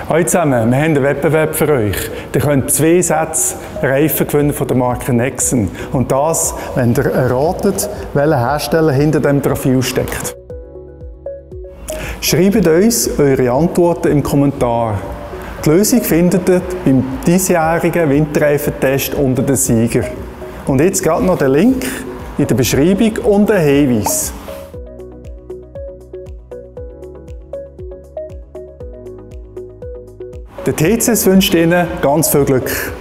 Hallo zusammen, wir haben einen Wettbewerb für euch. Ihr könnt 2 Sätze Reifen gewinnen von der Marke Nexen. Und das, wenn ihr erratet, welcher Hersteller hinter dem Profil steckt. Schreibt uns eure Antworten im Kommentar. Die Lösung findet ihr beim diesjährigen Winterreifentest unter den Sieger. Und jetzt gerade noch der Link in der Beschreibung und ein Hinweis. Der TCS wünscht Ihnen ganz viel Glück.